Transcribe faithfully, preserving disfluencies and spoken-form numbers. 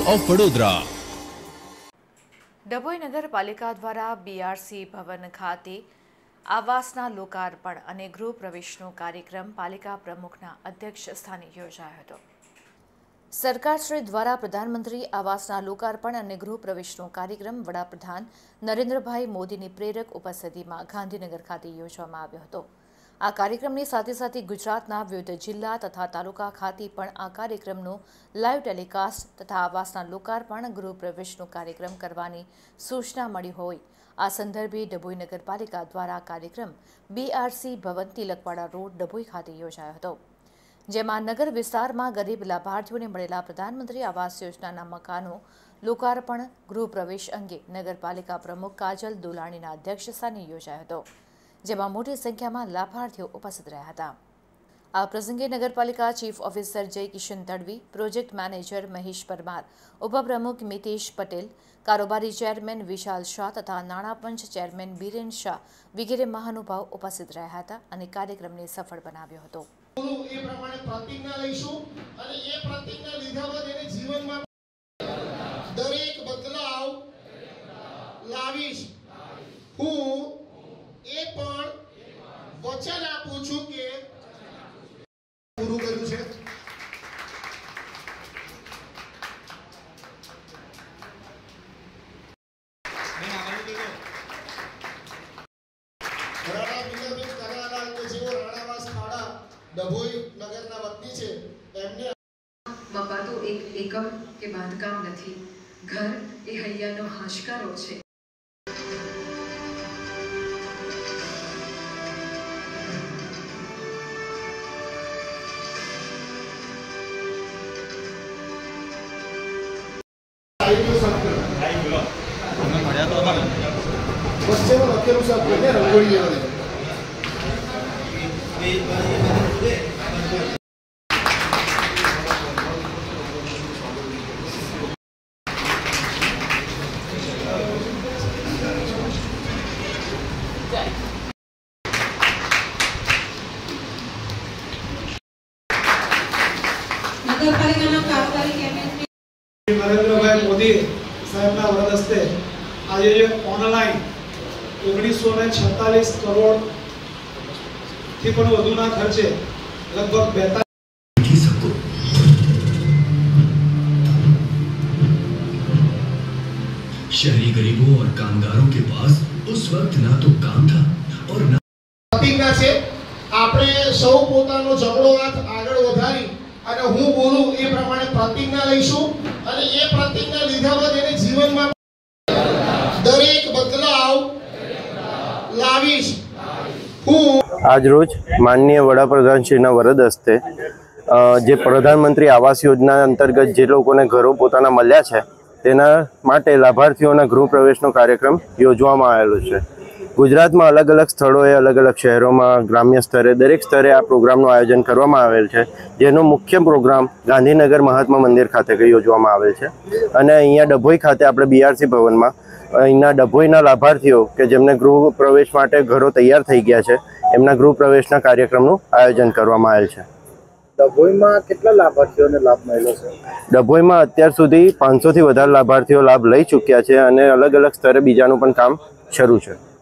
Of Vadodara. Dabhoi નગરપાલિકા દ્વારા BRC ભવન ખાતે આવાસના લોકાર્પણ અને ગૃહ પ્રવેશનો કાર્યક્રમ પાલિકા પ્રમુખના અધ્યક્ષ સ્થાને યોજાયો હતો। સરકારશ્રી દ્વારા પ્રધાનમંત્રી આવાસના લોકાર્પણ અને ગૃહ પ્રવેશનો કાર્યક્રમ વડાપ્રધાન નરેન્દ્રભાઈ મોદીની પ્રેરક ઉપસ્થિતિમાં ગાંધીનગર ખાતે યોજવામાં આવ્યો હતો। આ કાર્યક્રમની સાથે સાથે ગુજરાતના વિવિધ જિલ્લા તથા તાલુકા ખાતે પણ આ કાર્યક્રમનો લાઈવ ટેલિકાસ્ટ તથા આવાસના લોકાર્પણ ગૃહ પ્રવેશનો કાર્યક્રમ કરવાની સૂચના મળી હોય આ સંદર્ભે ડભોઈ નગરપાલિકા દ્વારા કાર્યક્રમ બીઆરસી ભવન તિલકવાડા રોડ ડભોઈ ખાતે યોજાયો હતો, જેમાં નગર વિસ્તારમાં ગરીબ લાભાર્થીઓને મળેલા પ્રધાનમંત્રી આવાસ યોજનાના મકાનો લોકાર્પણ ગૃહ પ્રવેશ અંગે નગરપાલિકા પ્રમુખ કાજલ દુલાણીના અધ્યક્ષસ્થાને યોજાયો હતો, જેમાં મોટી સંખ્યામાં લાભાર્થીઓ ઉપસ્થિત રહ્યા હતા। આ પ્રસંગે નગરપાલિકા chief officer Jay Kishan Tadvi, project manager Mahesh Parmar, ઉપપ્રમુખ મિતેશ પટેલ, કારોબારી ચેરમેન વિશાલ શાહ તથા નાણાં પંચ ચેરમેન બીરેન શાહ વગેરે મહાનુભાવ ઉપસ્થિત રહ્યા હતા અને કાર્યક્રમને સફળ બનાવ્યો હતો। એ પ્રમાણે પ્રતિજ્ઞા લઈશું અને એ પ્રતિજ્ઞા લીધા બાદ એને જીવનમાં દરેક બદલાવ લાવીશ। હું એ પણ વચન આપું છું કે પૂરું કર્યું છે। ડભોઈ નગરના વતની છે એમને બાપા તો એક એકમ કે બાંધકામ નથી, ઘર એ હૈયાનો હાશકારો છે। વચ્ચેમાં લખેલું છે આપણે રંગોળી આવે નરેન્દ્રભાઈ મોદી સાહેબના વરદ હસ્તે આજે ઓનલાઈન ઓગણીસો ને છેતાલીસ કરોડ થી પણ વધુના ખર્ચે લગભગ બેતાલીસ शहरी गरीबों और कामगारों के पास उस वक्त ना तो काम था और ना પ્રતિજ્ઞા છે। આપણે સૌ પોતાનો જમણો હાથ આગળ વધારી અને હું બોલું એ પ્રમાણે પ્રતિજ્ઞા લઈશું અને એ પ્રતિજ્ઞા લીધા બાદ એને જીવનમાં દરેક બદલાવ લાવીશ। હું આજ રોજ માનનીય વડાપ્રધાન શ્રીના વરદ હસ્તે જે પ્રધાનમંત્રી આવાસ યોજના અંતર્ગત જે લોકોને ઘરો પોતાના મળ્યા છે તેના માટે લાભાર્થીઓના ગૃહ પ્રવેશનો કાર્યક્રમ યોજવામાં આવેલો છે। ગુજરાતમાં અલગ અલગ સ્થળોએ અલગ અલગ શહેરોમાં ગ્રામ્ય સ્તરે દરેક સ્તરે આ પ્રોગ્રામનું આયોજન કરવામાં આવેલ છે, જેનો મુખ્ય પ્રોગ્રામ ગાંધીનગર મહાત્મા મંદિર ખાતે યોજવામાં આવેલ છે અને અહીંયા ડભોઈ ખાતે આપણે બીઆરસી ભવનમાં અહીંના ડભોઈના લાભાર્થીઓ કે જેમને ગૃહ પ્રવેશ માટે ઘરો તૈયાર થઈ ગયા છે એમના ગૃહ પ્રવેશના કાર્યક્રમનું આયોજન કરવામાં આવેલ છે। ડભોઈમાં કેટલા લાભાર્થીઓને લાભ મળ્યો છે? ડભોઈમાં અત્યાર સુધી પાંચસોથી વધારે લાભાર્થીઓ લાભ લઈ ચૂક્યા છે અને અલગ અલગ સ્તરે બીજાનું પણ કામ શરૂ છે।